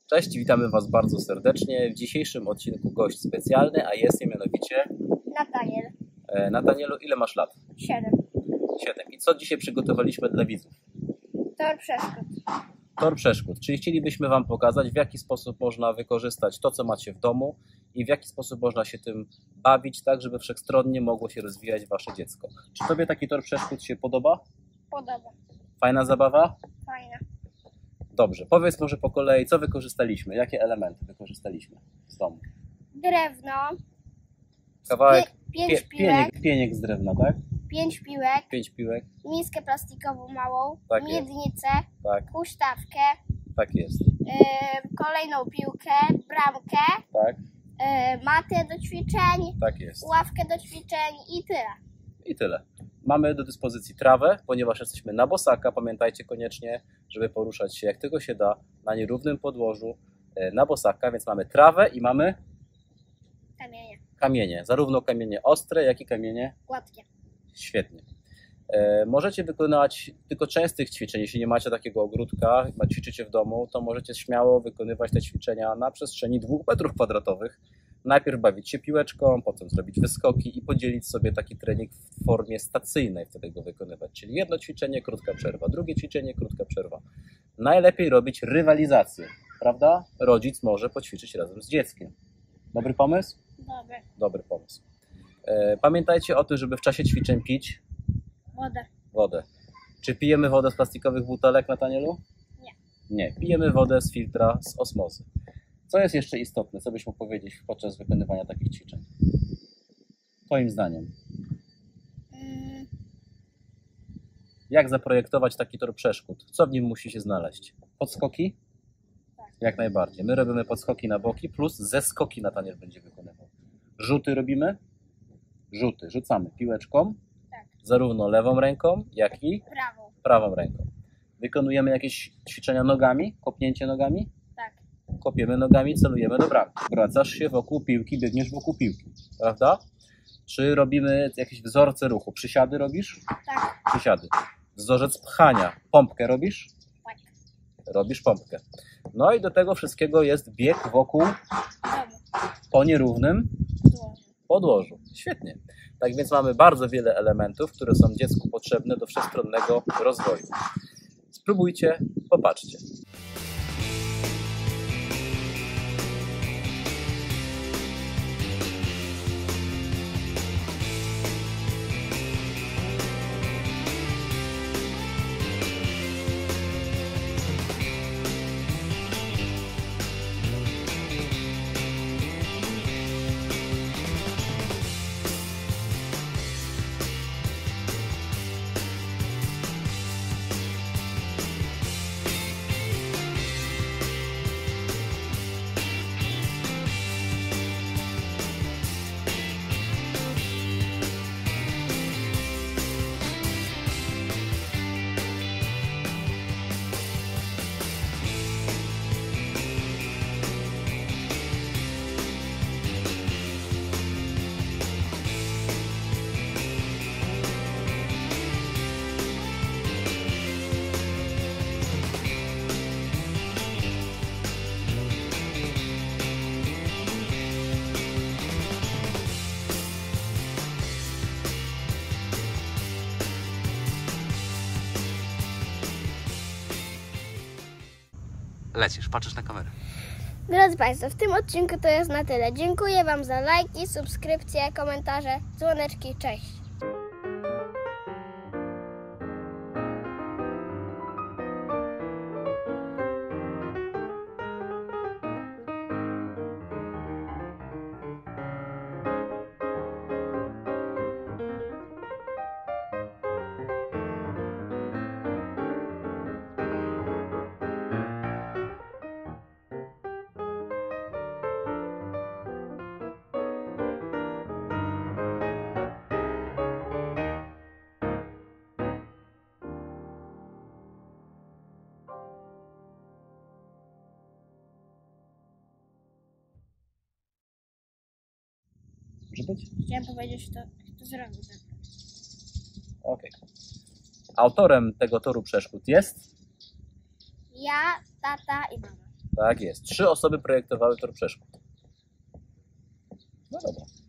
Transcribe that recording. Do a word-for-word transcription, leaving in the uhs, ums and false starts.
Cześć, witamy Was bardzo serdecznie. W dzisiejszym odcinku gość specjalny, a jest nim mianowicie Nataniel. e, Natanielu, ile masz lat? Siedem. siedem. I co dzisiaj przygotowaliśmy dla widzów? Tor przeszkód. Tor przeszkód. Czyli chcielibyśmy Wam pokazać, w jaki sposób można wykorzystać to, co macie w domu i w jaki sposób można się tym bawić, tak żeby wszechstronnie mogło się rozwijać Wasze dziecko. Czy Tobie taki tor przeszkód się podoba? Podoba. Fajna zabawa? Fajna. Dobrze. Powiedz może po kolei, co wykorzystaliśmy? Jakie elementy wykorzystaliśmy z domu? Drewno. Kawałek, Pie- pięć pie, piłek. pieniek, pieniek z drewna, tak? Pięć piłek. Pięć piłek, Miskę plastikową małą. Tak jest. Miednicę. tak, Huśtawkę. tak jest, Yy, kolejną piłkę. Bramkę. tak, Yy, matę do ćwiczeń. tak jest. Ławkę do ćwiczeń i tyle. I tyle. Mamy do dyspozycji trawę, ponieważ jesteśmy na bosaka. Pamiętajcie koniecznie, żeby poruszać się jak tylko się da na nierównym podłożu e, na bosaka, więc mamy trawę i mamy Kamienie. kamienie. Zarówno kamienie ostre, jak i kamienie Gładkie. świetnie. E, możecie wykonywać tylko częstych ćwiczeń. Jeśli nie macie takiego ogródka, a ćwiczycie w domu, to możecie śmiało wykonywać te ćwiczenia na przestrzeni dwóch metrów kwadratowych. Najpierw bawić się piłeczką, potem zrobić wyskoki i podzielić sobie taki trening w formie stacyjnej, wtedy go wykonywać. Czyli jedno ćwiczenie, krótka przerwa, drugie ćwiczenie, krótka przerwa. Najlepiej robić rywalizację, prawda? Rodzic może poćwiczyć razem z dzieckiem. Dobry pomysł? Dobry. Dobry pomysł. E, Pamiętajcie o tym, żeby w czasie ćwiczeń pić Woda. wodę. Czy pijemy wodę z plastikowych butelek, Natanielu? Nie. Nie, pijemy wodę z filtra, z osmozy. Co jest jeszcze istotne, co byś mógł powiedzieć podczas wykonywania takich ćwiczeń? Twoim zdaniem. Yy, Jak zaprojektować taki tor przeszkód? Co w nim musi się znaleźć? Podskoki? Tak. Jak najbardziej. My robimy podskoki na boki plus zeskoki Nataniel będzie wykonywał. Rzuty robimy? Rzuty. Rzucamy piłeczką, Tak. zarówno lewą ręką, jak i prawą. prawą ręką. Wykonujemy jakieś ćwiczenia nogami? Kopnięcie nogami? Tak. Kopiemy nogami, celujemy do bramki. Wracasz się wokół piłki, biegniesz wokół piłki, prawda? Czy robimy jakieś wzorce ruchu? Przysiady robisz? Tak. Przysiady. Wzorzec pchania. Pompkę robisz? Tak. Robisz pompkę. No i do tego wszystkiego jest bieg wokół Domu. po nierównym Podłoże. podłożu. Świetnie. Tak więc mamy bardzo wiele elementów, które są dziecku potrzebne do wszechstronnego rozwoju. Spróbujcie, popatrzcie. Lecisz, patrzysz na kamerę. Drodzy Państwo, w tym odcinku to jest na tyle. Dziękuję Wam za lajki, subskrypcje, komentarze, dzwoneczki. Cześć! Może być? Chciałem powiedzieć, kto, kto zrobił to. Okej. Autorem tego toru przeszkód jest? Ja, tata i mama. Tak jest. Trzy osoby projektowały tor przeszkód. No dobra.